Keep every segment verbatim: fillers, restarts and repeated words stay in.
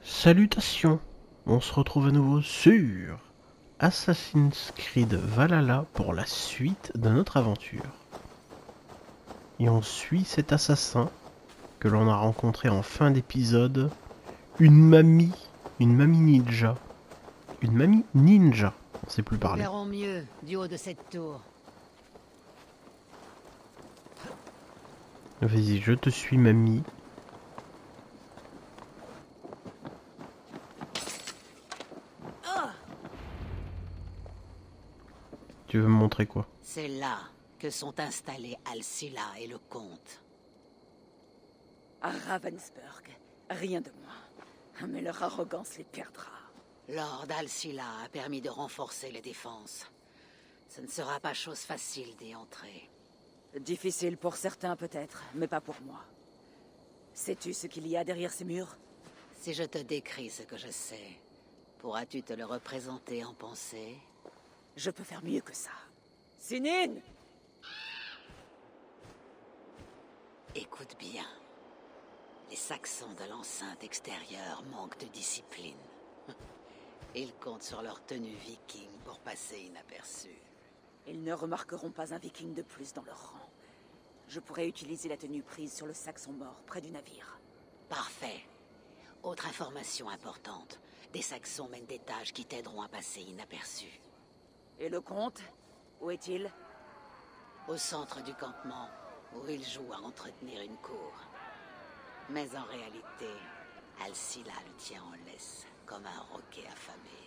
Salutations, on se retrouve à nouveau sur Assassin's Creed Valhalla pour la suite de notre aventure. Et on suit cet assassin que l'on a rencontré en fin d'épisode, une mamie, une mamie ninja. Une mamie ninja, on sait plus parler. Nous verrons mieux du haut de cette tour. Vas-y, je te suis mamie. Tu veux me montrer quoi? C'est là que sont installés Alcilla et le comte. À Ravensburg, rien de moins. Mais leur arrogance les perdra. Lord Alcilla a permis de renforcer les défenses. Ce ne sera pas chose facile d'y entrer. Difficile pour certains peut-être, mais pas pour moi. Sais-tu ce qu'il y a derrière ces murs? Si je te décris ce que je sais, pourras-tu te le représenter en pensée? Je peux faire mieux que ça. Sinin! Écoute bien. Les Saxons de l'enceinte extérieure manquent de discipline. Ils comptent sur leur tenue viking pour passer inaperçus. Ils ne remarqueront pas un viking de plus dans leur rang. Je pourrais utiliser la tenue prise sur le Saxon mort près du navire. Parfait. Autre information importante. Des Saxons mènent des tâches qui t'aideront à passer inaperçus. Et le comte? Où est-il? Au centre du campement, où il joue à entretenir une cour. Mais en réalité, Alcilla le tient en laisse, comme un roquet affamé.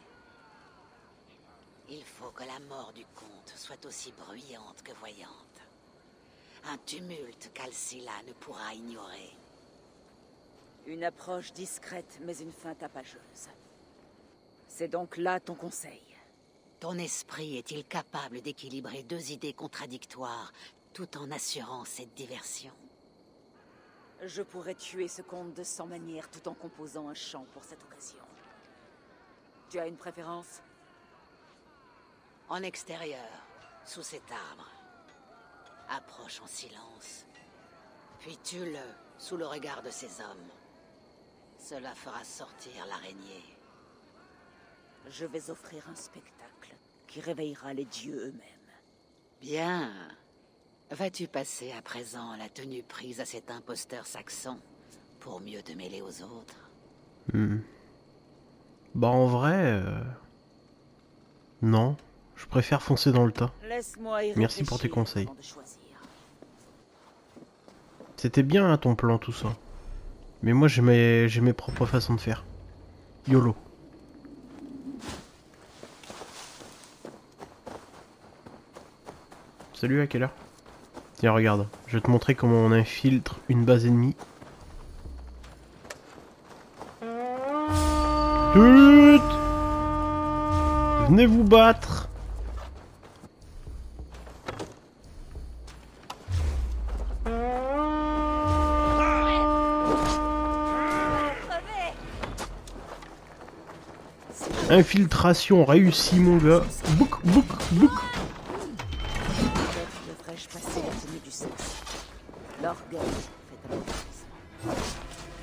Il faut que la mort du comte soit aussi bruyante que voyante. Un tumulte qu'Alcilla ne pourra ignorer. Une approche discrète, mais une fin tapageuse. C'est donc là ton conseil. Ton esprit est-il capable d'équilibrer deux idées contradictoires, tout en assurant cette diversion? Je pourrais tuer ce comte de cent manières tout en composant un chant pour cette occasion. Tu as une préférence? En extérieur, sous cet arbre. Approche en silence. Puis tue-le sous le regard de ces hommes. Cela fera sortir l'araignée. Je vais offrir un spectacle qui réveillera les dieux eux-mêmes. Bien. Vas-tu passer à présent la tenue prise à cet imposteur saxon pour mieux te mêler aux autres? hmm. Bah en vrai... Euh... Non, je préfère foncer dans le tas. Laisse-moi y Merci pour tes réfléchir conseils. avant de choisir. C'était bien hein, ton plan tout ça. Mais moi j'ai mes, j'ai mes propres façons de faire. YOLO. Salut, à quelle heure? Tiens, regarde, je vais te montrer comment on infiltre une base ennemie. Tut! Venez vous battre! Infiltration réussie, mon gars. Bouk, bouk, bouk. Peut-être devrais-je passer la tenue du sexe. L'orgueil fait un peu.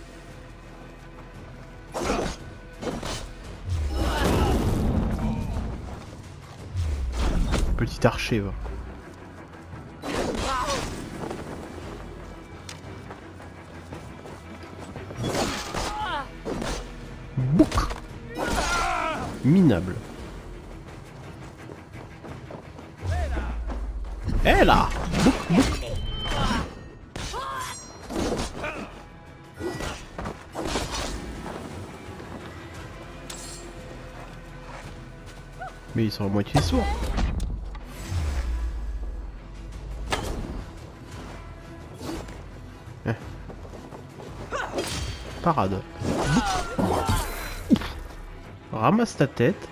Petit archer, va. Bouk. Minable. Eh là! Bouk, bouk. Mais ils sont à moitié sourds. Eh. Parade. Ramasse ta tête.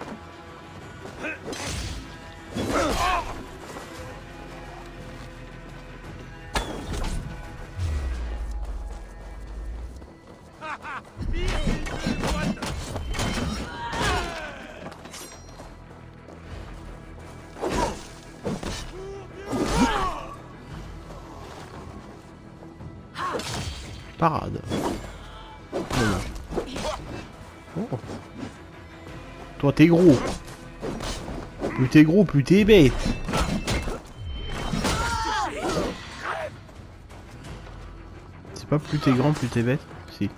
Parade. Dommage. Oh. Toi t'es gros. Plus t'es gros, plus t'es bête. C'est pas plus t'es grand, plus t'es bête? Si.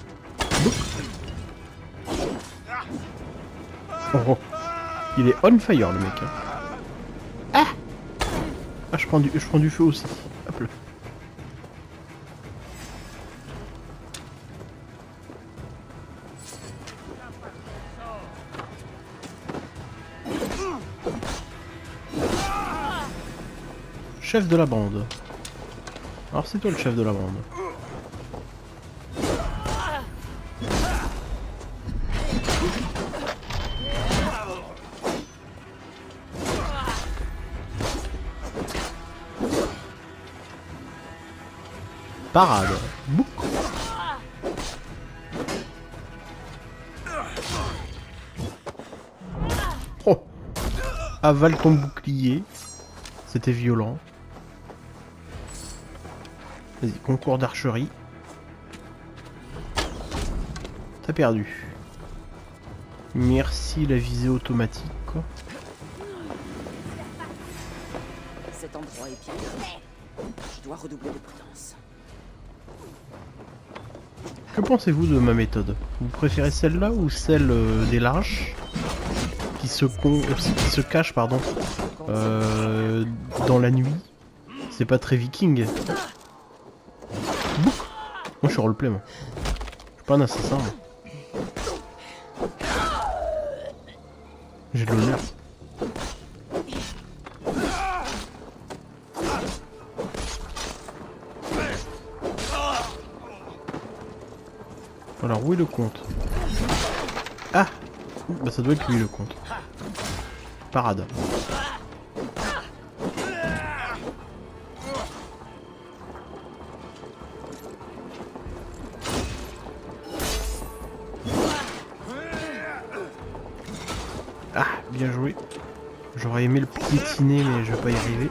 Oh, oh. Il est on fire le mec. Hein. Ah, ah je prends du, je prends du feu aussi. Hop là. Chef de la bande. Alors c'est toi le chef de la bande. Parade. Bouc. Oh. Avale ton bouclier. C'était violent. Vas-y, concours d'archerie. T'as perdu. Merci la visée automatique. Quoi. Cet endroit est piégé. Je dois redoubler de prudence. Que pensez-vous de ma méthode? Vous préférez celle-là ou celle euh, des lâches qui se, con... qui se cachent pardon, euh, dans la nuit? C'est pas très viking. Bouc. Moi je suis roleplay moi. Je suis pas un assassin moi. J'ai de l'honneur. Alors où est le compte? Ah, bah ça doit être lui le compte. Parade. Ah, bien joué. J'aurais aimé le piétiner mais je vais pas y arriver.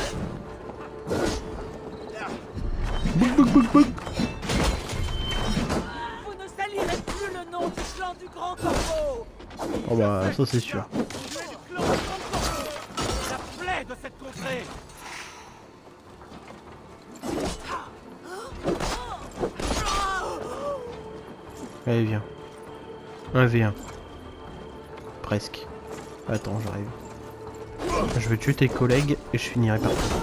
Bouc bouc bouc bouc. Oh bah ça c'est sûr. Allez viens. un v un. Presque. Attends j'arrive. Je vais tuer tes collègues et je finirai par toi.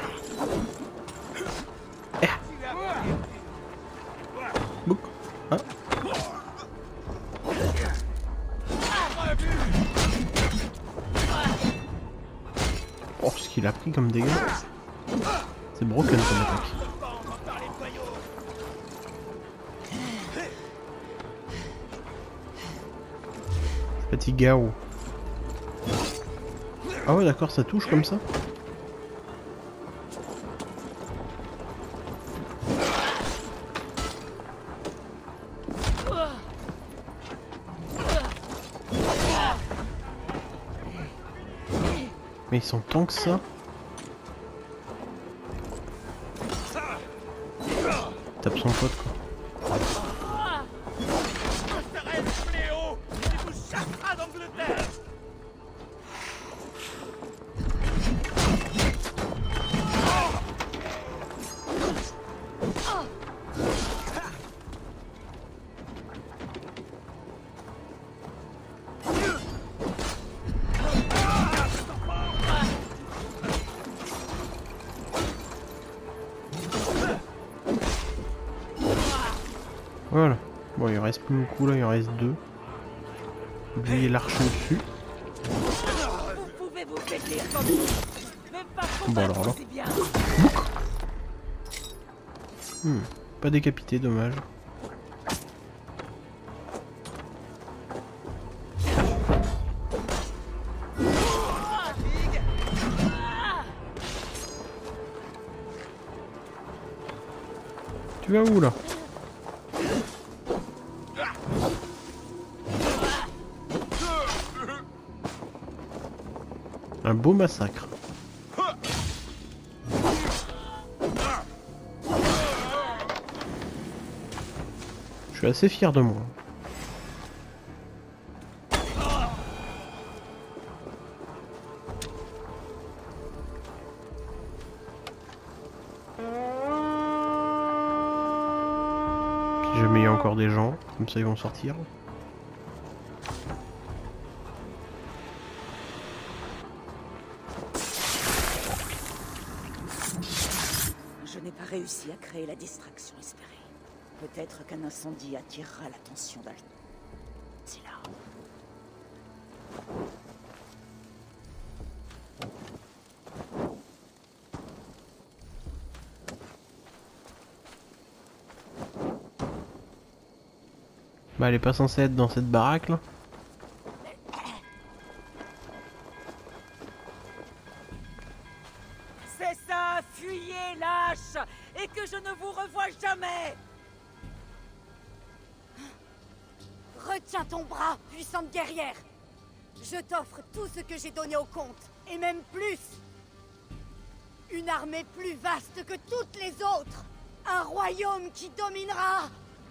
Eh. Bouc. Hein. Oh, ce qu'il a pris comme dégâts. C'est broken comme attaque. Petit Gao. Ah ouais d'accord, ça touche comme ça. Mais ils sont tant que ça. Tape son pote quoi. Voilà. Bon, il reste plus beaucoup là, il en reste deux. Oubliez l'archer au-dessus. Bon alors là. Bouc. Hmm. Pas décapité, dommage. Tu vas où là? Un beau massacre. Je suis assez fier de moi. des gens, comme ça ils vont sortir. Je n'ai pas réussi à créer la distraction espérée. Peut-être qu'un incendie attirera l'attention d'Al... C'est là. Bah elle est pas censée être dans cette baraque là. C'est ça, fuyez, lâche, et que je ne vous revoie jamais. Retiens ton bras, puissante guerrière. Je t'offre tout ce que j'ai donné au comte, et même plus. Une armée plus vaste que toutes les autres. Un royaume qui dominera.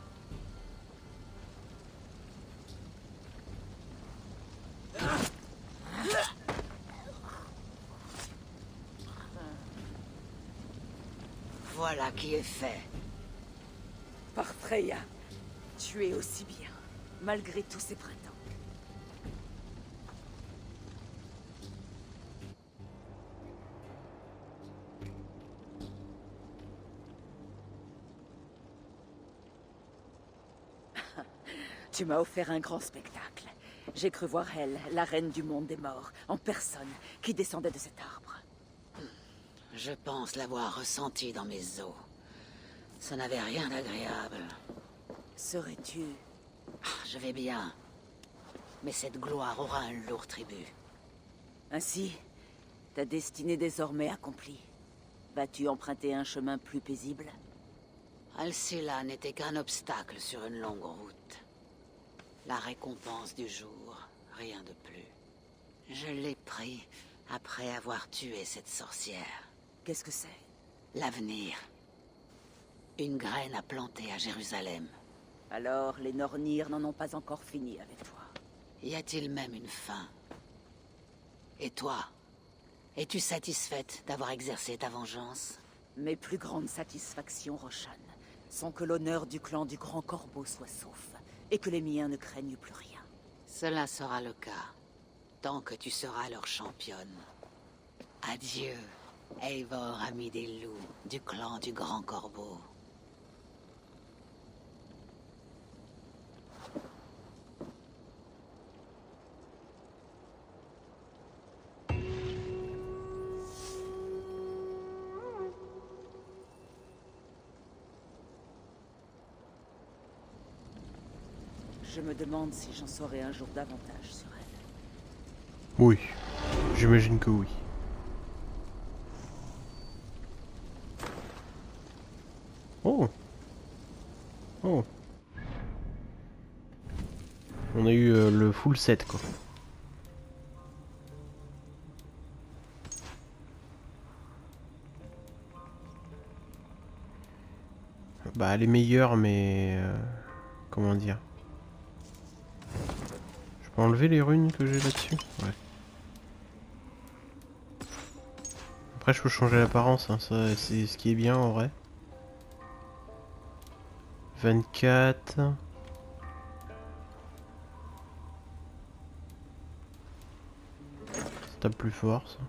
Voilà qui est fait. Par Freya, tu es aussi bien, malgré tous ces printemps. Tu m'as offert un grand spectacle. J'ai cru voir elle, la reine du monde des morts, en personne, qui descendait de cet arbre. Je pense l'avoir ressenti dans mes os. Ça n'avait rien d'agréable. Serais-tu... Ah, je vais bien. Mais cette gloire aura un lourd tribut. Ainsi, ta destinée désormais accomplie. Vas-tu emprunter un chemin plus paisible? Alcilla n'était qu'un obstacle sur une longue route. La récompense du jour, rien de plus. Je l'ai pris après avoir tué cette sorcière. Qu'est-ce que c'est? L'avenir. Une graine à planter à Jérusalem. Alors, les Nornir n'en ont pas encore fini avec toi. Y a-t-il même une fin? Et toi? Es-tu satisfaite d'avoir exercé ta vengeance? Mes plus grandes satisfactions, Roshan, sont que l'honneur du clan du Grand Corbeau soit sauf, et que les miens ne craignent plus rien. Cela sera le cas, tant que tu seras leur championne. Adieu, Eivor, ami des loups, du clan du Grand Corbeau. Je me demande si j'en saurai un jour davantage sur elle. Oui, j'imagine que oui. Oh. Oh. On a eu euh, le full set quoi. Bah elle est meilleure mais... Euh, comment dire? Je peux enlever les runes que j'ai là-dessus? Ouais. Après je peux changer l'apparence, hein, ça c'est ce qui est bien en vrai. vingt-quatre. Ça tape plus fort ça.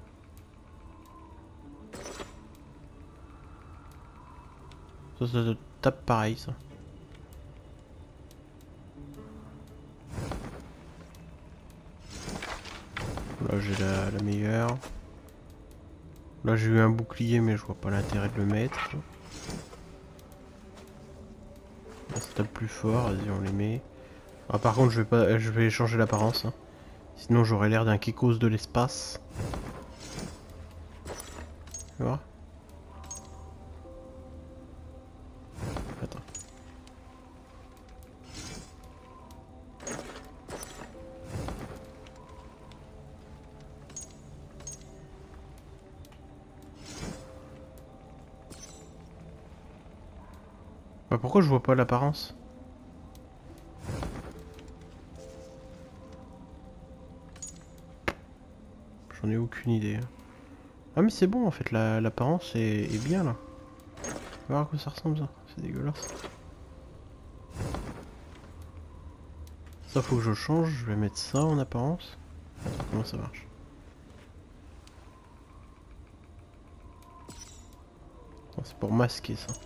Ça, ça tape pareil ça. Là j'ai la, la meilleure. Là j'ai eu un bouclier mais je vois pas l'intérêt de le mettre. Là ça tape plus fort, vas-y on les met. Ah, par contre je vais pas je vais changer l'apparence. Hein. Sinon j'aurais l'air d'un Kekos de l'espace. Tu vois? Attends. Bah pourquoi je vois pas l'apparence? J'en ai aucune idée. Ah mais c'est bon en fait, l'apparence est, est bien là. On va voir à quoi ça ressemble ça, c'est dégueulasse. Ça faut que je change, je vais mettre ça en apparence. Attends, comment ça marche? C'est pour masquer ça.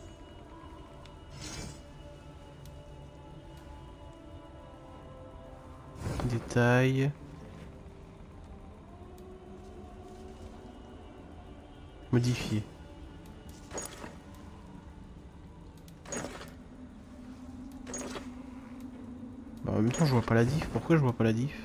Détail. Modifier. Bah, en même temps je vois pas la diff. Pourquoi je vois pas la diff?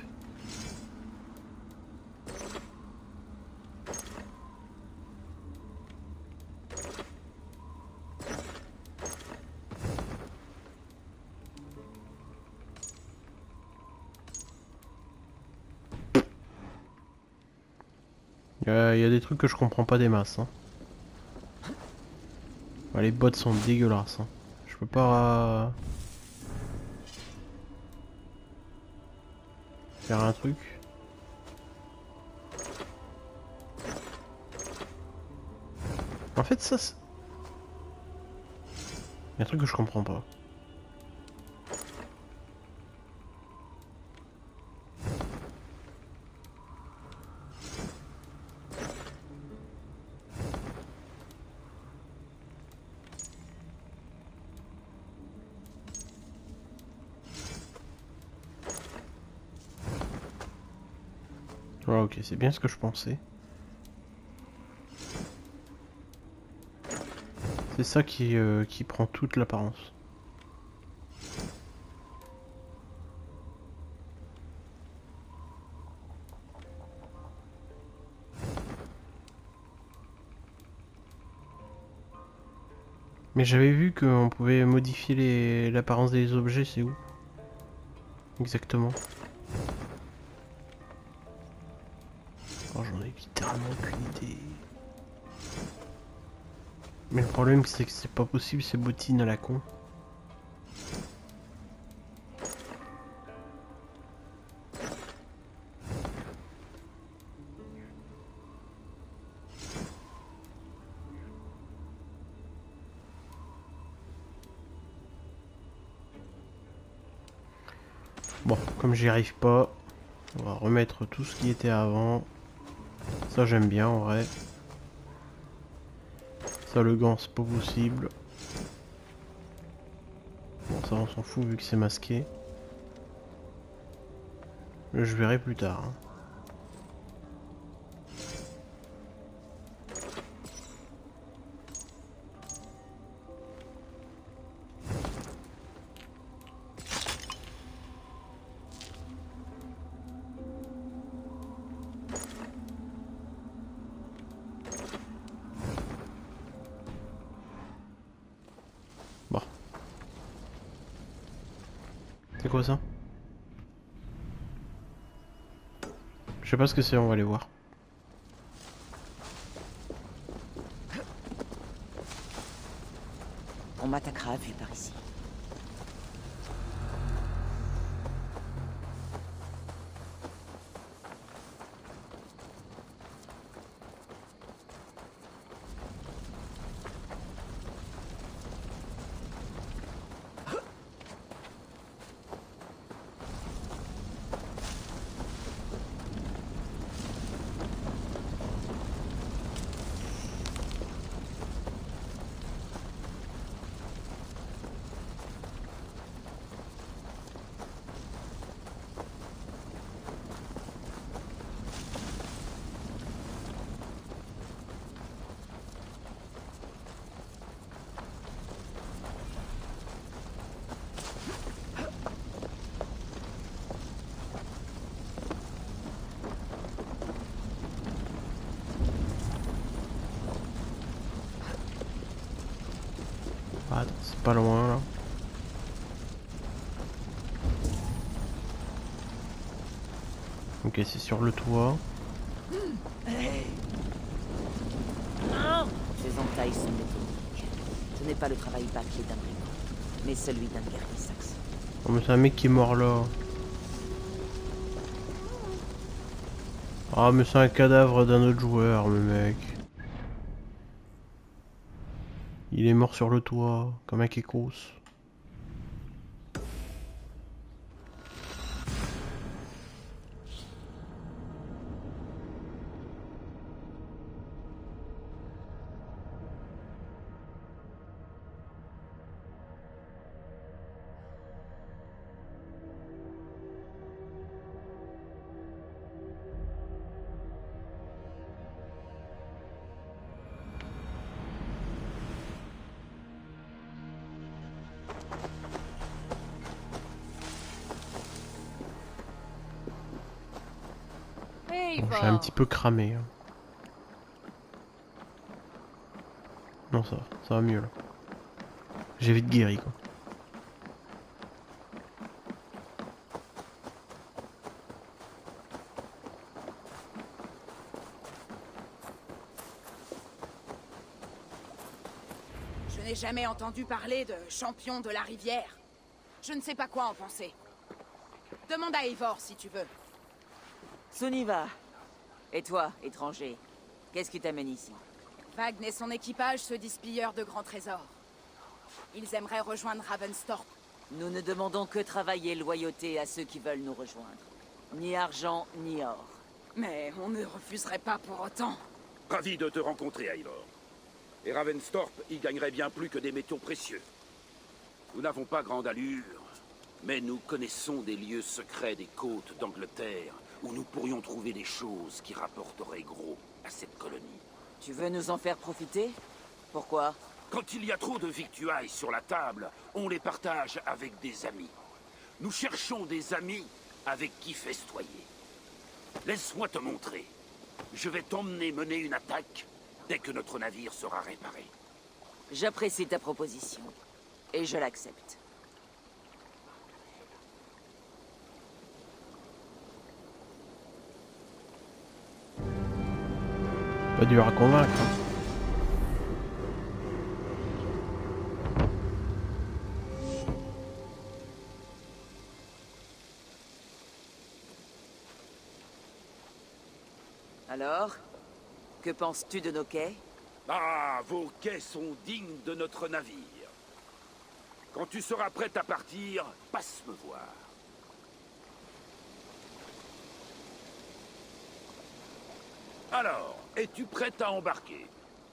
Il y, y a des trucs que je comprends pas des masses. Hein. Ouais, les bots sont dégueulasses. Hein. Je peux pas... faire un truc. En fait ça c'est... Il y a un truc que je comprends pas. Ouais, ok, c'est bien ce que je pensais. C'est ça qui, euh, qui prend toute l'apparence. Mais j'avais vu qu'on pouvait modifier les... l'apparence des objets, c'est où? Exactement. Oh, j'en ai littéralement aucune idée. Mais le problème c'est que c'est pas possible ces bottines à la con. Bon, comme j'y arrive pas, on va remettre tout ce qui était avant. Ça j'aime bien en vrai. Ça le gant c'est pas possible. Bon ça on s'en fout vu que c'est masqué. Je verrai plus tard. Hein. Bon. C'est quoi ça? Je sais pas ce que c'est, on va aller voir. On m'attaquera vu par ici. Ah, attends, c'est pas loin là. Ok, c'est sur le toit. Ces entailles sont méthodiques. Ce n'est pas le travail bâclé d'un brigand, mais celui d'un guerrier saxon. Oh mais c'est un mec qui est mort là. Ah mais c'est un cadavre d'un autre joueur, le mec. Il est mort sur le toit, comme un kékos. Hey, Bon, j'ai un petit peu cramé. Hein. Non, ça, ça va mieux là. J'ai vite guéri quoi. Je n'ai jamais entendu parler de champion de la rivière. Je ne sais pas quoi en penser. Demande à Eivor si tu veux. Sunniva. Et toi, étranger, qu'est-ce qui t'amène ici? Vagn et son équipage se disent pilleurs de grands trésors. Ils aimeraient rejoindre Ravensthorpe. Nous ne demandons que travail et loyauté à ceux qui veulent nous rejoindre. Ni argent, ni or. Mais on ne refuserait pas pour autant. Ravi de te rencontrer, Eivor. Et Ravensthorpe y gagnerait bien plus que des métaux précieux. Nous n'avons pas grande allure, mais nous connaissons des lieux secrets des côtes d'Angleterre où nous pourrions trouver des choses qui rapporteraient gros à cette colonie. Tu veux nous en faire profiter? Pourquoi? Quand il y a trop de victuailles sur la table, on les partage avec des amis. Nous cherchons des amis avec qui festoyer. Laisse-moi te montrer. Je vais t'emmener mener une attaque dès que notre navire sera réparé. J'apprécie ta proposition. Et je l'accepte. Pas dur à convaincre. Hein. Alors, que penses-tu de nos quais? Ah, vos quais sont dignes de notre navire. Quand tu seras prête à partir, passe me voir. Alors, es-tu prête à embarquer?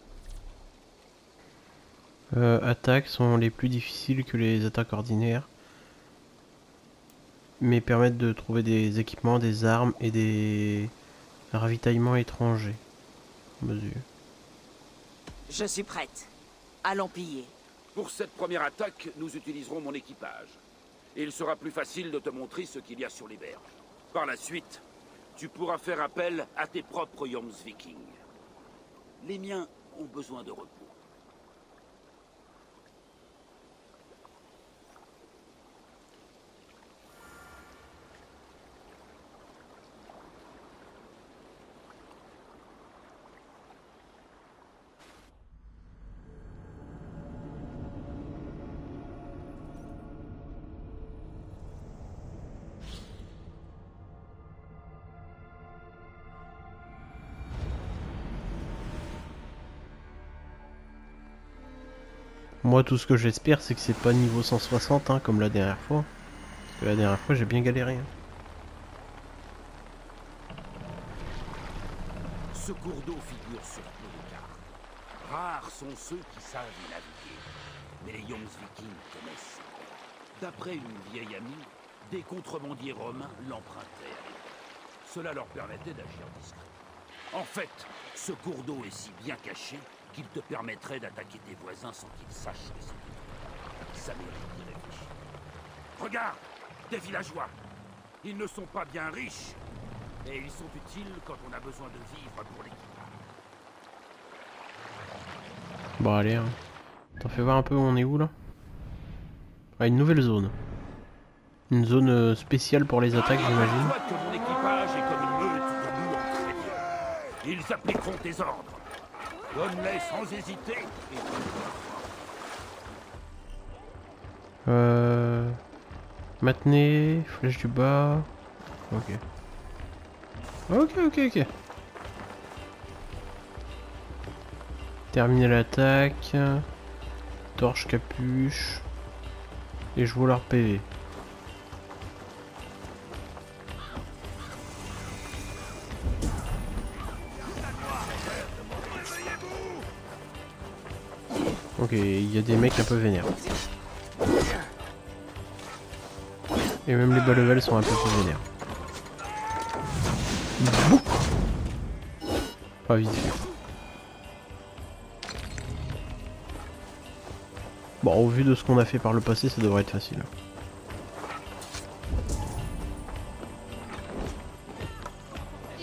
Euh, attaques sont les plus difficiles que les attaques ordinaires, mais permettent de trouver des équipements, des armes et des ravitaillements étrangers. Mesure. Je suis prête. Allons piller. Pour cette première attaque, nous utiliserons mon équipage. Et il sera plus facile de te montrer ce qu'il y a sur les berges. Par la suite, tu pourras faire appel à tes propres Jomsviking. Les miens ont besoin de repos. Moi, tout ce que j'espère, c'est que c'est pas niveau cent soixante, hein, comme la dernière fois. Parce que la dernière fois, j'ai bien galéré. Hein. Ce cours d'eau figure sur peu de cartes. Rares sont ceux qui savent y naviguer. Mais les Jomsviking connaissent. D'après une vieille amie, des contrebandiers romains l'empruntaient. Cela leur permettait d'agir discret. En fait, ce cours d'eau est si bien caché qu'il te permettrait d'attaquer tes voisins sans qu'ils sachent que c'est toi. Ça mérite d'y réfléchir. Regarde, des villageois. Ils ne sont pas bien riches, mais ils sont utiles quand on a besoin de vivre pour l'équipage. Bon, allez, hein. T'en fais voir un peu où on est où là? Ah, une nouvelle zone. Une zone euh, spéciale pour les attaques, j'imagine. Soit que mon équipage est comme une meute de loups en traîneau. Ils appliqueront tes ordres. Donne-les sans hésiter et Euh... Maintenez, flèche du bas... Ok. Ok, ok, ok. Terminer l'attaque. Torche, capuche. Et je vois leur P V. Ok, il y a des mecs un peu vénères. Et même les bas level sont un peu plus vénères. Pas vite fait. Bon, au vu de ce qu'on a fait par le passé, ça devrait être facile.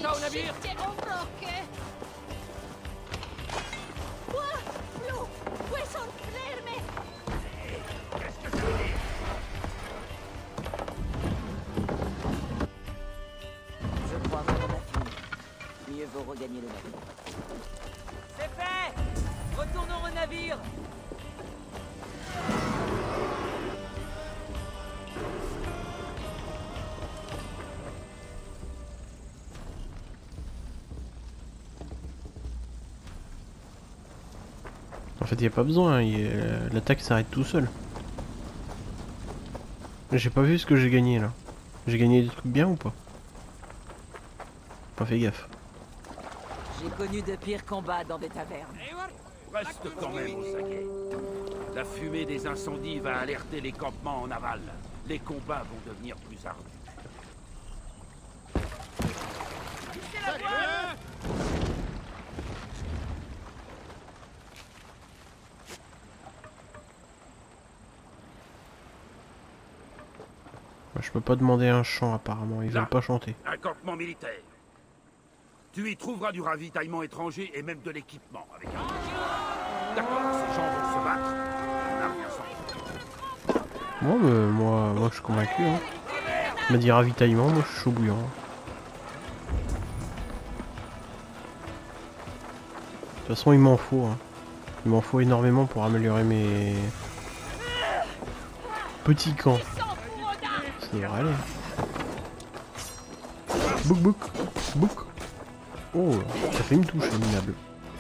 va au navire? Je crois qu'on en a fini. Mieux vaut regagner le navire. C'est fait! Retournons au navire! En fait, il n'y a pas besoin, il y a- l'attaque s'arrête tout seul. J'ai pas vu ce que j'ai gagné là. J'ai gagné des trucs bien ou pas? Pas fait gaffe. J'ai connu de pires combats dans des tavernes. Reste quand même au saguet. La fumée des incendies va alerter les campements en aval. Les combats vont devenir plus ardus. Je peux pas demander un chant apparemment, ils Là. veulent pas chanter. Un campement militaire. Tu y trouveras du ravitaillement étranger et même de l'équipement avec un... D'accord, ces gens vont se battre. On n'a rien sans. Moi, mais moi, moi je suis convaincu. Hein. Il m'a dit ravitaillement, moi je suis chaud bouillant. De toute façon, il m'en faut. Hein. Il m'en faut énormément pour améliorer mes petits camps. Ça devrait aller. Bouk bouk bouk. Oh, ça fait une touche, minable.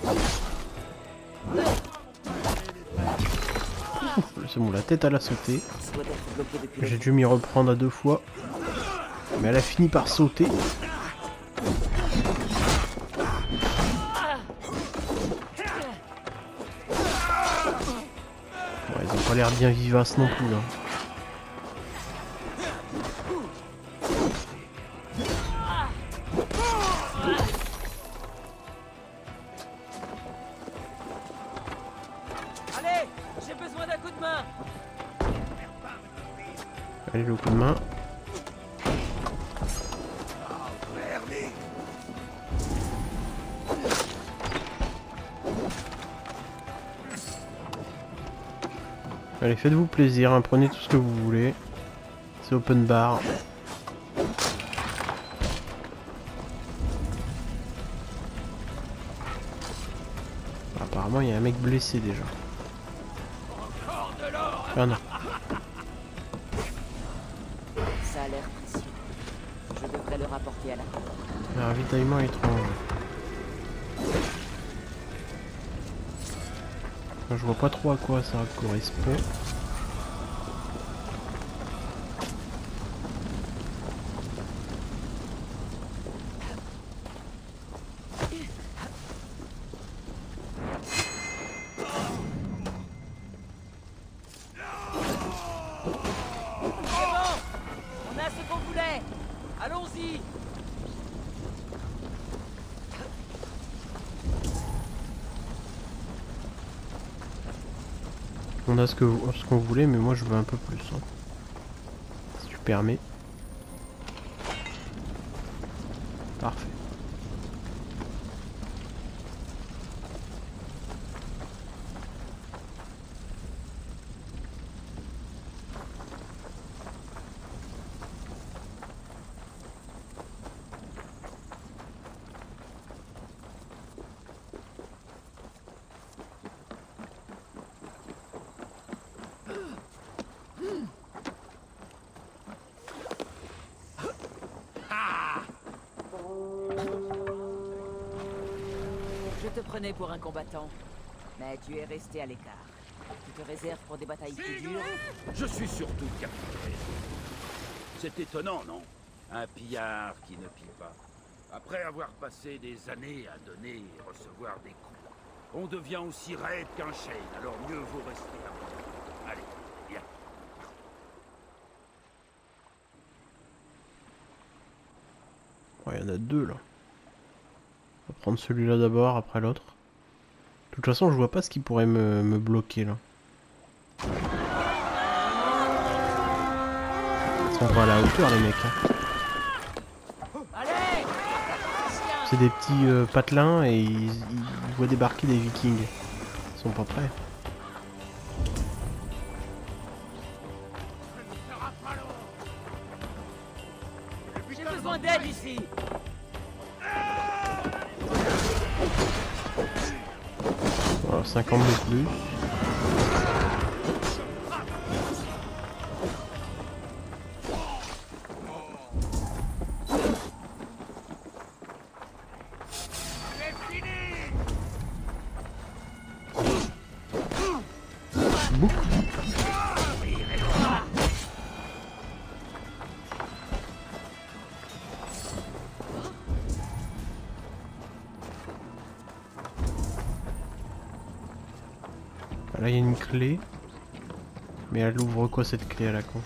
C'est bon, la tête elle a sauté. J'ai dû m'y reprendre à deux fois. Mais elle a fini par sauter. Ouais, ils ont pas l'air bien vivaces non plus. Hein. Allez, j'ai besoin d'un coup de main. Allez, le coup de main. Allez, faites-vous plaisir, hein, prenez tout ce que vous voulez. C'est open bar. Apparemment, il y a un mec blessé déjà. Ah non. Ça a l'air précieux. Je devrais le rapporter à la cour. Un ravitaillement étrange. Je vois pas trop à quoi ça correspond. On a ce qu'on voulait. Allons-y. On a ce que ce qu'on voulait, mais moi je veux un peu plus. Hein. Si tu permets. Parfait. Je te prenais pour un combattant, mais tu es resté à l'écart. Tu te réserves pour des batailles plus dures? Je suis surtout capitaine. C'est étonnant, non? Un pillard qui ne pille pas. Après avoir passé des années à donner et recevoir des coups, on devient aussi raide qu'un chêne, alors mieux vaut rester à bord. Allez, viens. Ouais, il y en a deux là. On va prendre celui-là d'abord, après l'autre. De toute façon, je vois pas ce qui pourrait me, me bloquer là. Ils sont pas à la hauteur les mecs. Hein. Allez! C'est des petits euh, patelins et ils, ils voient débarquer des vikings. Ils sont pas prêts. J'ai besoin d'aide ici. Voilà, cinquante de plus. Bouc. Là il y a une clé. Mais elle ouvre quoi cette clé à la con?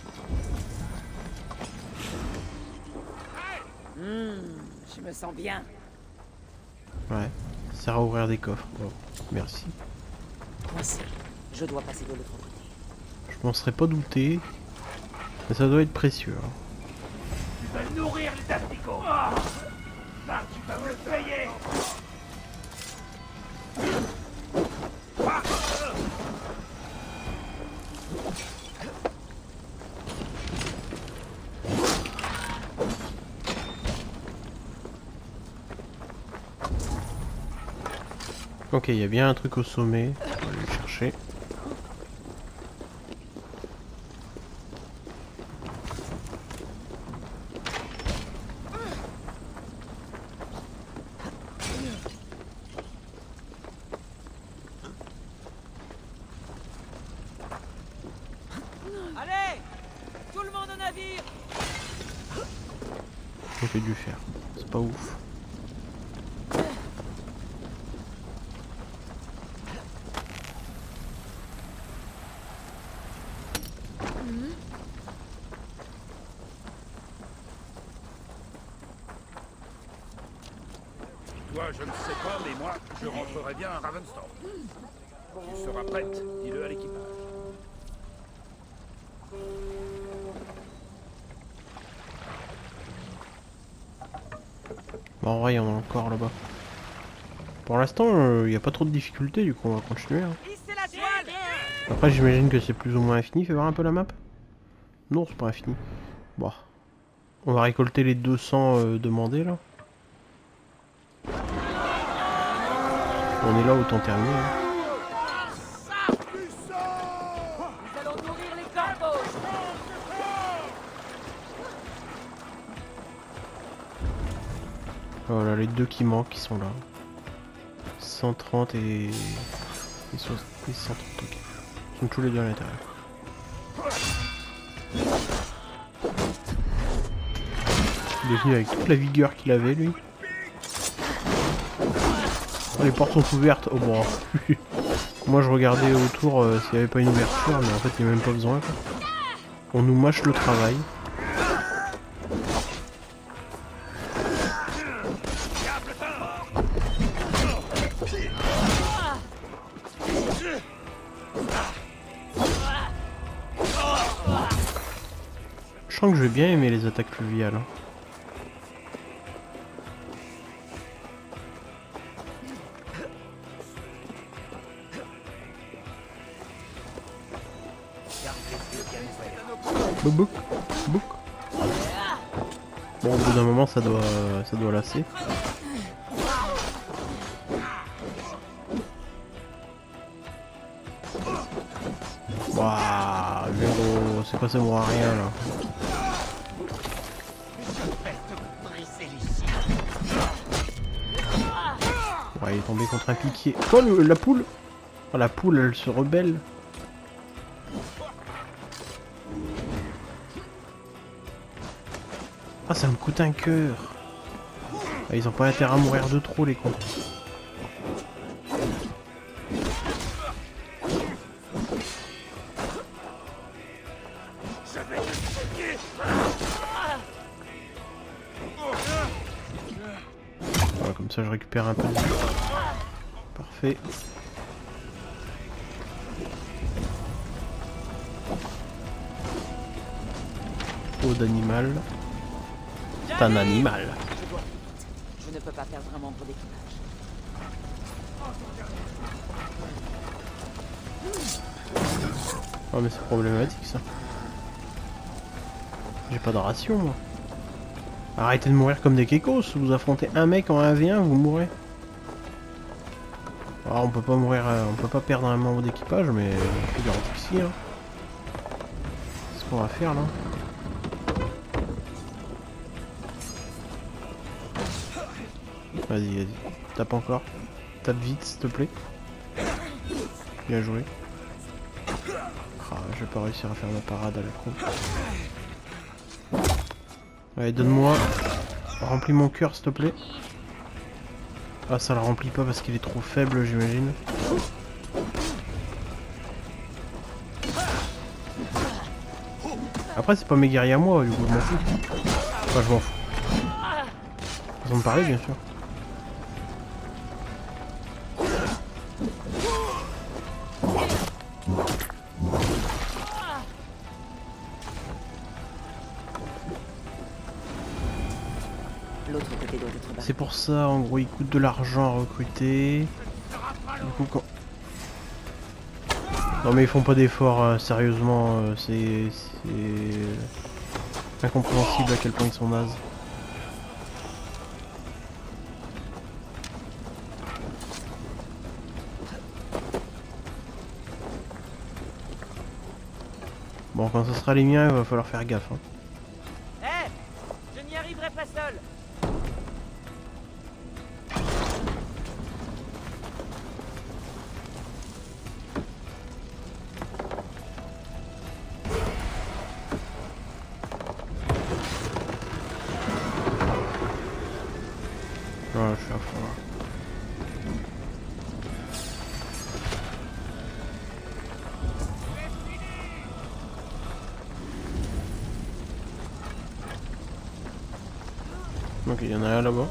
Hmm, je me sens bien. Ouais, ça sert à ouvrir des coffres. Bon, merci. Coincé. Je dois passer de l'autre côté. Je m'en serais pas douté. Mais ça doit être précieux. Hein. Tu vas nourrir les asticots. Ah, ça, tu vas me le payer. Ok, il y a bien un truc au sommet. On va aller le chercher. Allez, tout le monde au navire. On fait du fer. C'est pas ouf. Toi, je ne sais pas, mais moi, je rentrerai bien à Ravenstorm. Tu seras prête, dis-le à l'équipage. Bon, en vrai, il y en a encore là-bas. Pour l'instant, il euh, n'y a pas trop de difficultés, du coup, on va continuer. Hein. Hissez la toile. Après, j'imagine que c'est plus ou moins infini. Fais voir un peu la map. Non, c'est pas infini. Bon. On va récolter les deux cents euh, demandés, là. On est là, autant terminer. Hein. Nous allons nourrir les corbeaux. Voilà, les deux qui manquent, qui sont là. cent trente et... et cent trente, ok. Ils sont tous les deux à l'intérieur. Il est venu avec toute la vigueur qu'il avait, lui. Oh, les portes sont ouvertes. Oh bon. Moi je regardais autour euh, s'il n'y avait pas une ouverture, mais en fait il n'y a même pas besoin. Quoi. On nous mâche le travail. Je sens que je vais bien aimer les attaques fluviales. Hein. Bouc bouc bouc. Bon, au bout d'un moment ça doit ça doit lasser. Waouh, gros, c'est quoi ce mot à rien là? Ouais, il est tombé contre un piquier. Quoi, le, la poule? Oh, la poule, elle se rebelle. Ah, ça me coûte un cœur. Ah, ils ont pas intérêt à mourir de trop, les cons. Voilà, comme ça je récupère un peu de vie. Parfait. Eau d'animal. C'est un animal. Je dois aller vite. Je ne peux pas perdre un membre d'équipage. Oh mais c'est problématique ça. J'ai pas de ration moi. Arrêtez de mourir comme des kekos, vous affrontez un mec en un v un, vous mourrez. Alors on peut pas mourir, on peut pas perdre un membre d'équipage, mais je peux garantir que si hein. C'est ce qu'on va faire là. Vas-y, vas-y. Tape encore. Tape vite s'il te plaît. Bien joué. Ah, je vais pas réussir à faire ma parade à la con. Allez, donne-moi. Remplis mon cœur s'il te plaît. Ah, ça le remplit pas parce qu'il est trop faible, j'imagine. Après, c'est pas mes guerriers à moi, du coup, je m'en fous. Enfin, je m'en fous. Ils ont me parler, bien sûr. C'est pour ça, en gros, il coûte de l'argent à recruter. Du coup, quand... Non mais ils font pas d'efforts, euh, sérieusement, euh, c'est... C'est... incompréhensible à quel point ils sont nazes. Bon, quand ce sera les miens, il va falloir faire gaffe. Hein. Hey, je n'y arriverai pas seul. Ouais, je suis à fond là. Ok, il y en a un là-bas.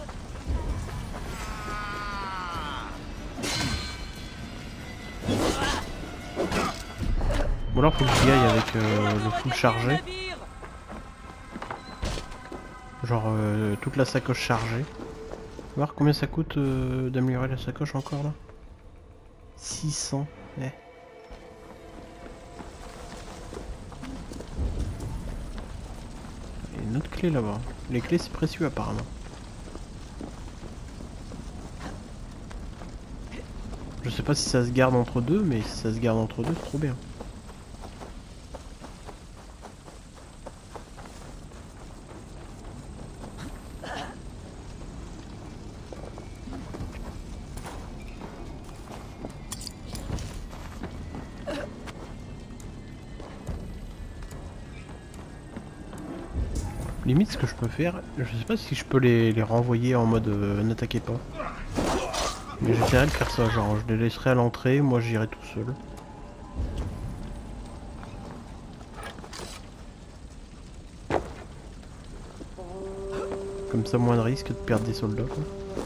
Ou alors faut que j'y aille avec euh, le full chargé. Genre euh, toute la sacoche chargée. On va voir combien ça coûte euh, d'améliorer la sacoche encore là. six cents. Eh. Il y a une autre clé là-bas. Les clés c'est précieux apparemment. Je sais pas si ça se garde entre deux, mais si ça se garde entre deux, c'est trop bien. Limite ce que je peux faire, je sais pas si je peux les, les renvoyer en mode euh, n'attaquez pas. Mais j'essaierai de faire ça, genre je les laisserai à l'entrée, moi j'irai tout seul. Comme ça moins de risque de perdre des soldats quoi.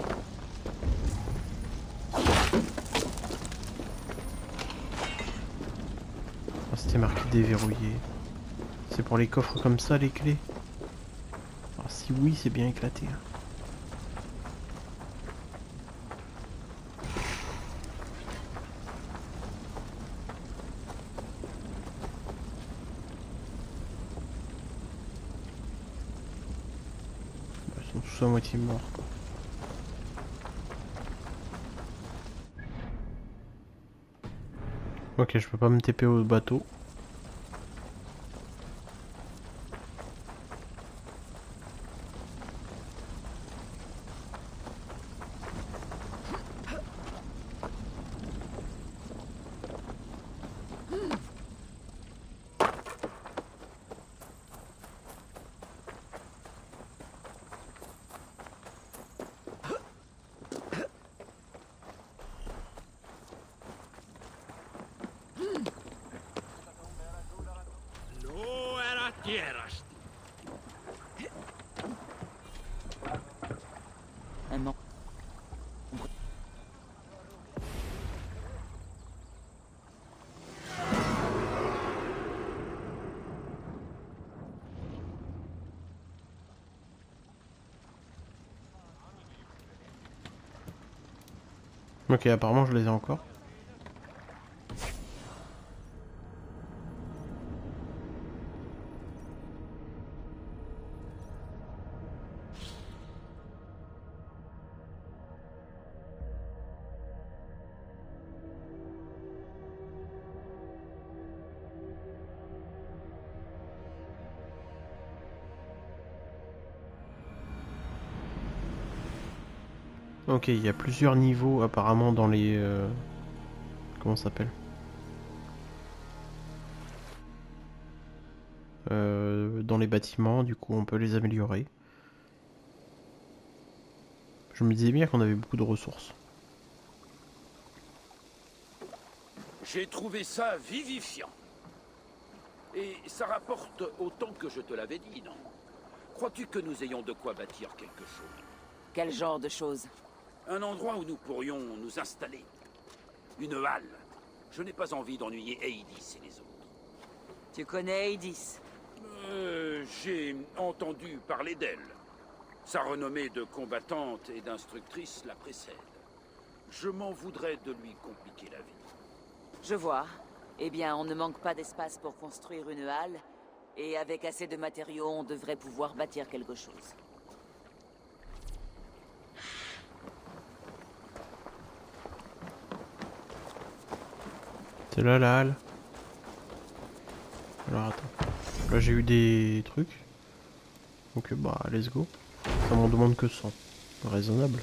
Ah, c'était marqué déverrouillé. C'est pour les coffres comme ça les clés? Alors si oui c'est bien éclaté. Hein. Ils sont tous à moitié morts. Ok, je peux pas me T P au bateau. Un membre. Ok, apparemment je les ai encore. Ok, il y a plusieurs niveaux apparemment dans les... Euh... Comment ça s'appelle euh, Dans les bâtiments, du coup on peut les améliorer. Je me disais bien qu'on avait beaucoup de ressources. J'ai trouvé ça vivifiant. Et ça rapporte autant que je te l'avais dit, non? Crois-tu que nous ayons de quoi bâtir quelque chose? Quel genre de choses? Un endroit où nous pourrions nous installer. Une halle. Je n'ai pas envie d'ennuyer Eidis et les autres. Tu connais Eidis? Euh, j'ai entendu parler d'elle. Sa renommée de combattante et d'instructrice la précède. Je m'en voudrais de lui compliquer la vie. Je vois. Eh bien, on ne manque pas d'espace pour construire une halle. Et avec assez de matériaux, on devrait pouvoir bâtir quelque chose. C'est là la halle. Alors attends. Là j'ai eu des trucs. Donc bah let's go. Ça m'en demande que cent. Raisonnable.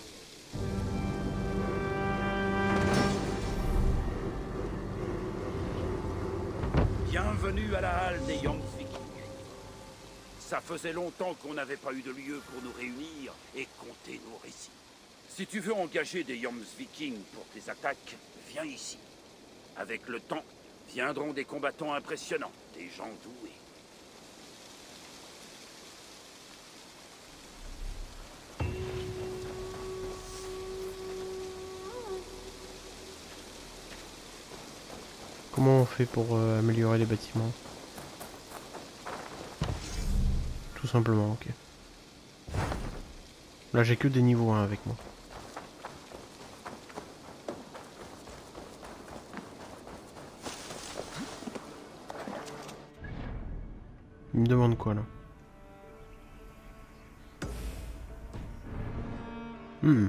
Bienvenue à la halle des Jomsvikings. Ça faisait longtemps qu'on n'avait pas eu de lieu pour nous réunir et compter nos récits. Si tu veux engager des Jomsvikings pour tes attaques, viens ici. Avec le temps, viendront des combattants impressionnants, des gens doués. Comment on fait pour euh, améliorer les bâtiments? Tout simplement, ok. Là j'ai que des niveaux un avec moi. Il me demande quoi là? Hmm.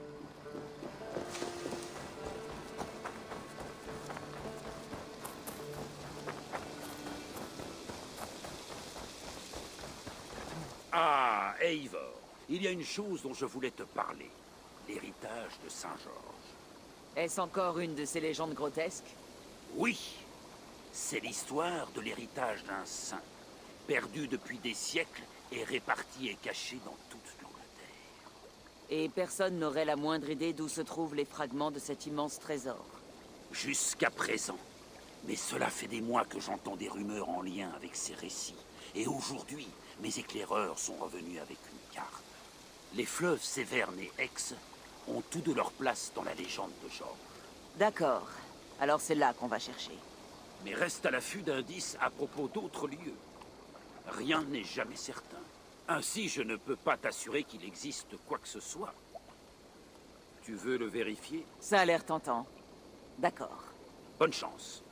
Ah, Eivor, il y a une chose dont je voulais te parler. L'héritage de Saint-Georges. Est-ce encore une de ces légendes grotesques? Oui, c'est l'histoire de l'héritage d'un saint, perdu depuis des siècles et réparti et caché dans toute l'Angleterre. Et personne n'aurait la moindre idée d'où se trouvent les fragments de cet immense trésor. Jusqu'à présent. Mais cela fait des mois que j'entends des rumeurs en lien avec ces récits. Et aujourd'hui, mes éclaireurs sont revenus avec une carte. Les fleuves Séverne et Aix ont tout de leur place dans la légende de Georges. D'accord. Alors c'est là qu'on va chercher. Mais reste à l'affût d'indices à propos d'autres lieux. Rien n'est jamais certain. Ainsi, je ne peux pas t'assurer qu'il existe quoi que ce soit. Tu veux le vérifier? Ça a l'air tentant. D'accord. Bonne chance.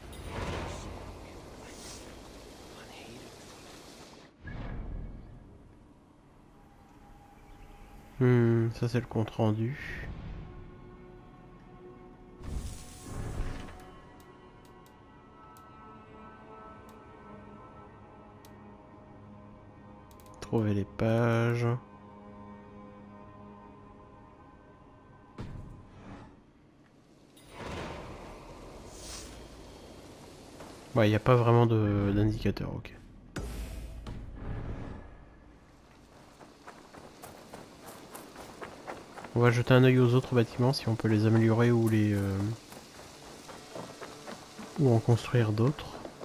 Hmm, ça c'est le compte rendu. Trouver les pages. Ouais, il n'y a pas vraiment de d'indicateur, ok. On va jeter un œil aux autres bâtiments si on peut les améliorer ou les euh, ou en construire d'autres.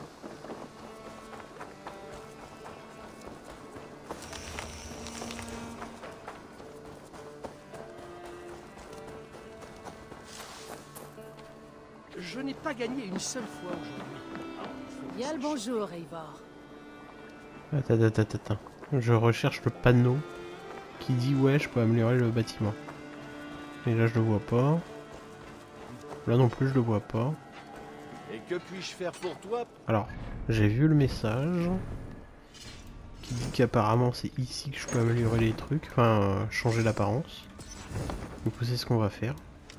Je n'ai pas gagné une seule fois aujourd'hui. Bien le bonjour, Eivor. Attends, attends, attends, attends. Je recherche le panneau qui dit ouais, je peux améliorer le bâtiment. Et là, je le vois pas. Là non plus, je le vois pas. Et que puis-je faire pour toi? Alors, j'ai vu le message qui dit qu'apparemment c'est ici que je peux améliorer les trucs, enfin euh, changer l'apparence. Du coup, c'est ce qu'on va faire.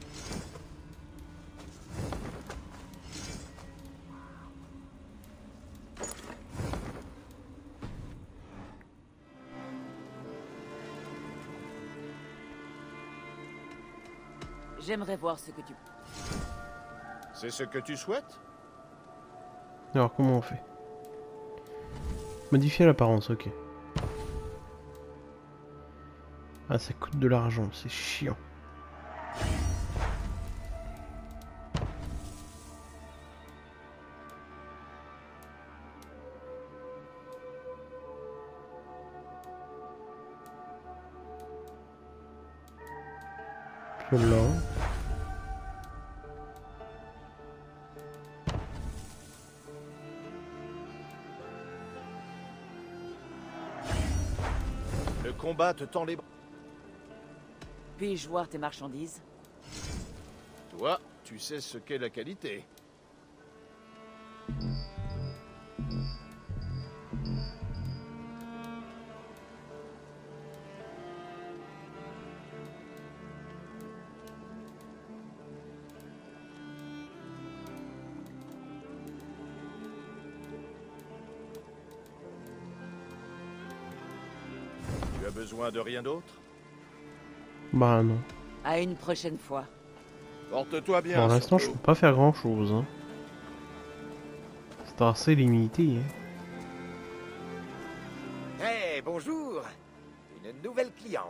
J'aimerais voir ce que tu... C'est ce que tu souhaites? Alors, comment on fait? Modifier l'apparence, ok. Ah, ça coûte de l'argent, c'est chiant. Là. Le combat te tend les bras. Puis-je voir tes marchandises? Toi, tu sais ce qu'est la qualité. Tu as besoin de rien d'autre? Bah non. À une prochaine fois. Porte-toi bien. Pour l'instant, je surtout. peux pas faire grand chose. Hein. C'est assez limité. Hein. Hey, bonjour! Une nouvelle cliente.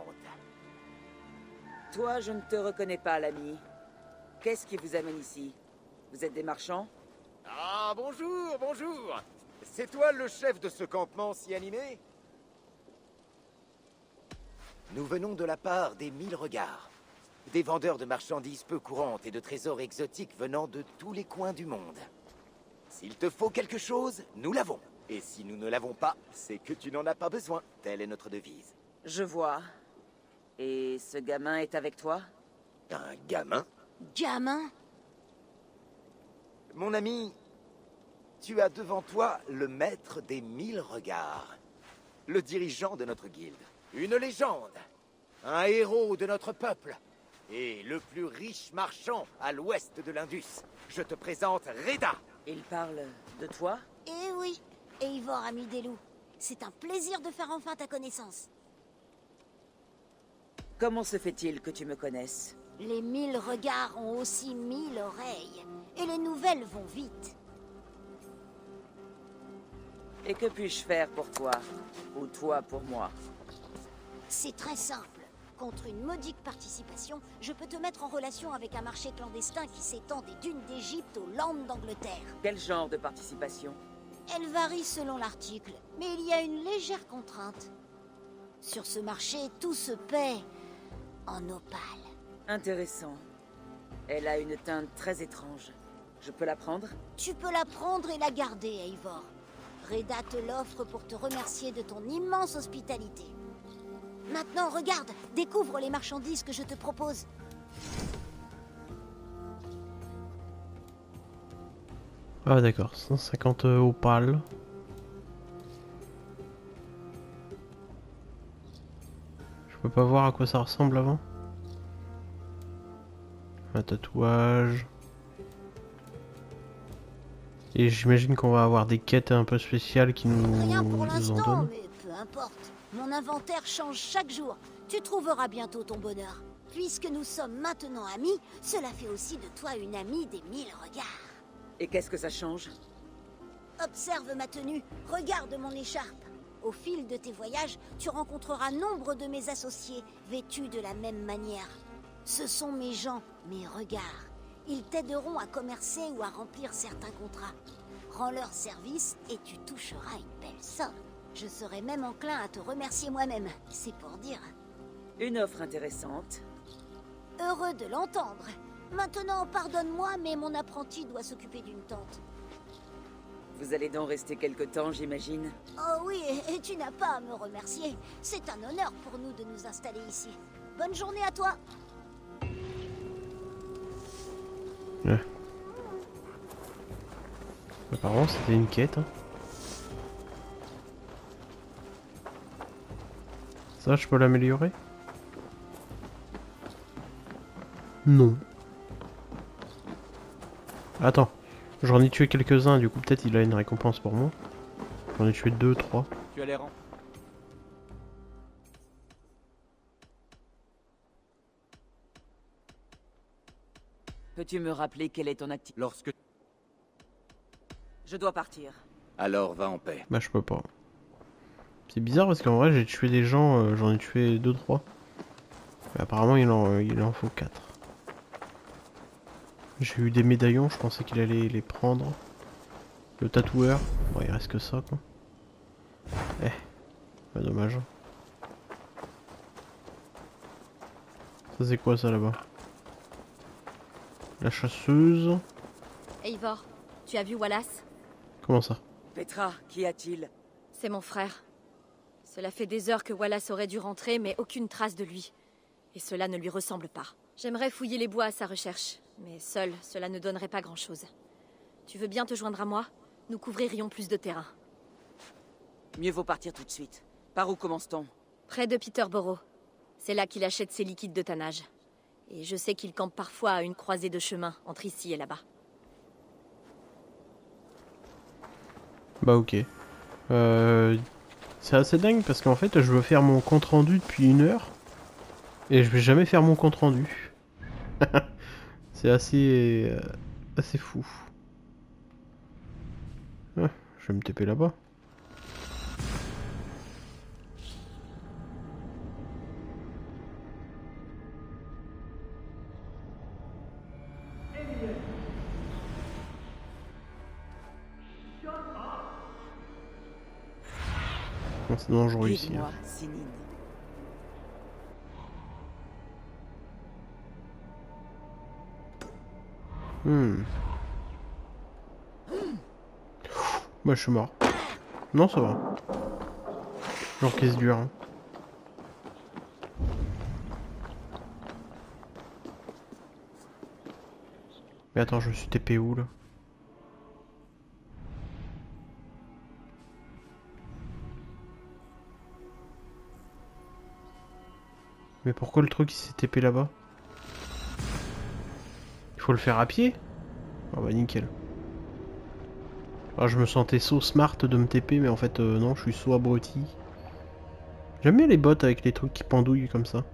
Toi, je ne te reconnais pas, l'ami. Qu'est-ce qui vous amène ici? Vous êtes des marchands? Ah, bonjour, bonjour! C'est toi le chef de ce campement si animé? Nous venons de la part des Mille Regards. Des vendeurs de marchandises peu courantes et de trésors exotiques venant de tous les coins du monde. S'il te faut quelque chose, nous l'avons. Et si nous ne l'avons pas, c'est que tu n'en as pas besoin. Telle est notre devise. Je vois. Et ce gamin est avec toi? Un gamin? Gamin? Mon ami, tu as devant toi le maître des Mille Regards. Le dirigeant de notre guilde. Une légende. Un héros de notre peuple. Et le plus riche marchand à l'ouest de l'Indus. Je te présente Reda. Il parle de toi? Eh oui, Eivor, ami des loups. C'est un plaisir de faire enfin ta connaissance. Comment se fait-il que tu me connaisses? Les Mille Regards ont aussi mille oreilles. Et les nouvelles vont vite. Et que puis-je faire pour toi? Ou toi pour moi? C'est très simple. Contre une modique participation, je peux te mettre en relation avec un marché clandestin qui s'étend des dunes d'Égypte aux Landes d'Angleterre. Quel genre de participation? Elle varie selon l'article, mais il y a une légère contrainte. Sur ce marché, tout se paie en opale. Intéressant. Elle a une teinte très étrange. Je peux la prendre? Tu peux la prendre et la garder, Eivor. Reda te l'offre pour te remercier de ton immense hospitalité. Maintenant, regarde, découvre les marchandises que je te propose. Ah d'accord, cent cinquante opales. Je peux pas voir à quoi ça ressemble avant. Un tatouage. Et j'imagine qu'on va avoir des quêtes un peu spéciales qui nous, Rien pour nous en l'instant, donnent. mais peu importe. Mon inventaire change chaque jour. Tu trouveras bientôt ton bonheur. Puisque nous sommes maintenant amis, cela fait aussi de toi une amie des Mille Regards. Et qu'est-ce que ça change? Observe ma tenue, regarde mon écharpe. Au fil de tes voyages, tu rencontreras nombre de mes associés, vêtus de la même manière. Ce sont mes gens, mes regards. Ils t'aideront à commercer ou à remplir certains contrats. Rends leur service et tu toucheras une belle somme. Je serai même enclin à te remercier moi-même, c'est pour dire. Une offre intéressante. Heureux de l'entendre. Maintenant, pardonne-moi, mais mon apprenti doit s'occuper d'une tente. Vous allez donc rester quelque temps, j'imagine? Oh oui, et tu n'as pas à me remercier. C'est un honneur pour nous de nous installer ici. Bonne journée à toi. Ouais. Apparemment c'était une quête. Hein. Ça, je peux l'améliorer? Non. Attends, j'en ai tué quelques-uns, du coup peut-être il a une récompense pour moi. J'en ai tué deux, trois. Tu as l'air en... Peux-tu me rappeler quelle est ton activité? Lorsque... Je dois partir. Alors va en paix. Bah je peux pas. C'est bizarre parce qu'en vrai j'ai tué des gens, euh, j'en ai tué deux trois. Mais apparemment il en, euh, il en faut quatre. J'ai eu des médaillons, je pensais qu'il allait les prendre. Le tatoueur, bon il reste que ça quoi. Eh, pas dommage. Ça c'est quoi ça là-bas? La chasseuse. Eivor, tu as vu Wallace? Comment ça? Petra, qu'y a-t-il? C'est mon frère. Cela fait des heures que Wallace aurait dû rentrer, mais aucune trace de lui. Et cela ne lui ressemble pas. J'aimerais fouiller les bois à sa recherche, mais seul, cela ne donnerait pas grand-chose. Tu veux bien te joindre à moi? Nous couvririons plus de terrain. Mieux vaut partir tout de suite. Par où commence-t-on? Près de Peterborough. C'est là qu'il achète ses liquides de tannage. Et je sais qu'il campe parfois à une croisée de chemin, entre ici et là-bas. Bah ok. Euh... C'est assez dingue parce qu'en fait je veux faire mon compte rendu depuis une heure. Et je vais jamais faire mon compte rendu. C'est assez... Euh, assez fou. Ah, je vais me taper là-bas. Bon, c'est dangereux ici. Hein. Hmm. Bah je suis mort. Non ça va. Genre qu'est-ce dur. Hein. Mais attends, je suis T P où là? Mais pourquoi le truc il s'est T P là-bas? Il faut le faire à pied? Ah bah nickel. Ah, je me sentais so smart de me T P, mais en fait euh, non, je suis so abruti. J'aime bien les bots avec les trucs qui pendouillent comme ça.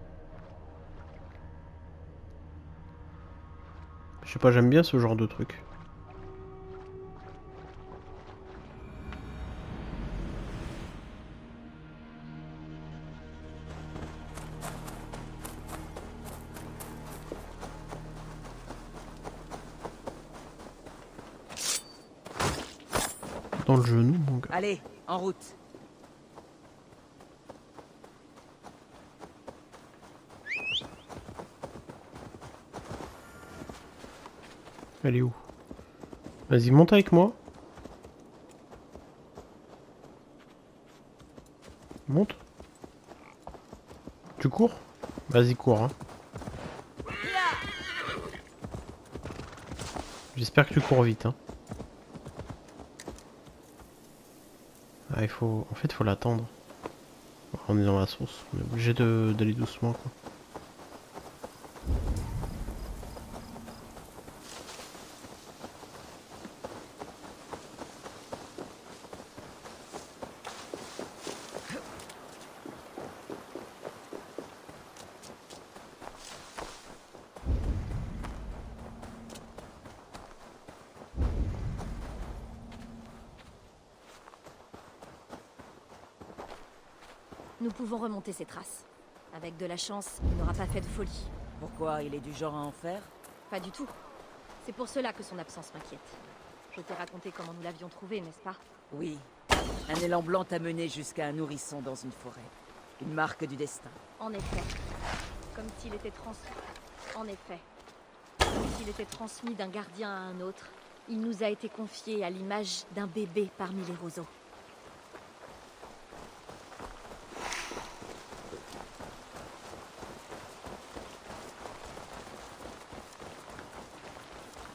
Je sais pas, j'aime bien ce genre de truc. Dans le genou, mon gars. Allez, en route. Elle est où? Vas-y, monte avec moi. Monte. Tu cours? Vas-y, cours. Hein. J'espère que tu cours vite. Hein. Ah, il faut... En fait, il faut l'attendre. On est dans la sauce. On est obligé d'aller doucement, quoi. Nous pouvons remonter ces traces. Avec de la chance, il n'aura pas fait de folie. Pourquoi? Il est du genre à en faire? Pas du tout. C'est pour cela que son absence m'inquiète. Je t'ai raconté comment nous l'avions trouvé, n'est-ce pas? Oui. Un élan blanc t'a mené jusqu'à un nourrisson dans une forêt. Une marque du destin. En effet. Comme s'il était transmis. En effet. Comme s'il était transmis d'un gardien à un autre. Il nous a été confié à l'image d'un bébé parmi les roseaux.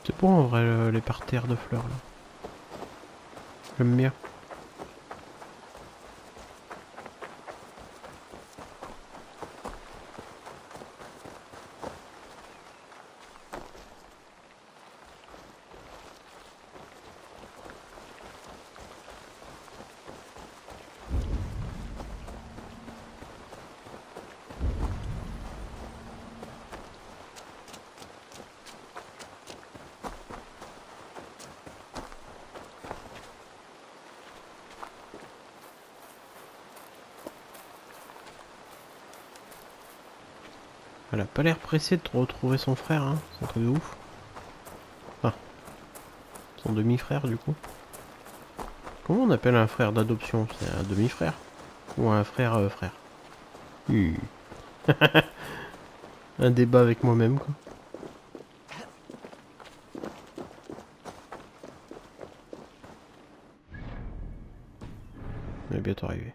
C'est bon en vrai le- les parterres de fleurs là. J'aime bien. Elle a pas l'air pressée de retrouver son frère, hein. C'est un truc de ouf. Enfin, son demi-frère du coup. Comment on appelle un frère d'adoption? C'est un demi-frère? Ou un frère euh, frère? Hmm. Un débat avec moi-même quoi. On est bientôt arrivé.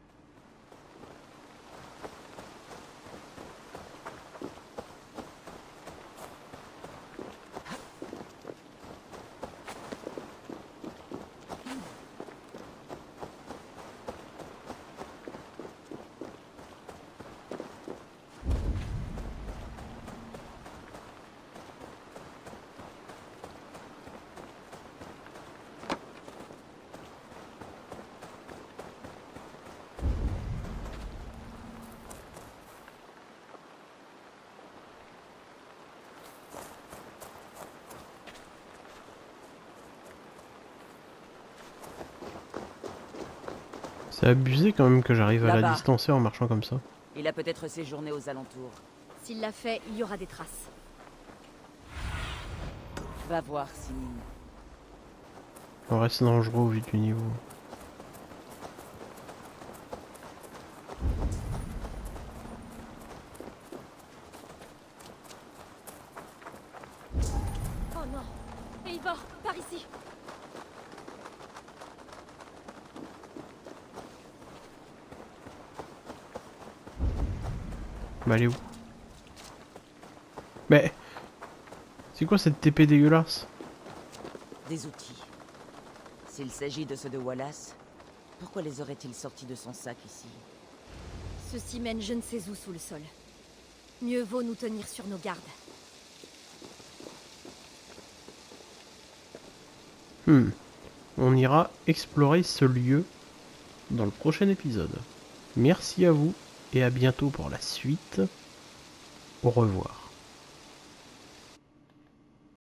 C'est abusé quand même que j'arrive à la Là-bas. distancer en marchant comme ça. Il a peut-être séjourné aux alentours. S'il l'a fait, il y aura des traces. Va voir, Sinine. On reste dangereux au vu du niveau. Oh non! Eivor, par ici! Bah elle est où? Mais... C'est quoi cette T P dégueulasse? Des outils. S'il s'agit de ceux de Wallace, pourquoi les aurait-il sortis de son sac ici? Ceci mène je ne sais où sous le sol. Mieux vaut nous tenir sur nos gardes. Hmm. On ira explorer ce lieu dans le prochain épisode. Merci à vous et à bientôt pour la suite. Au revoir.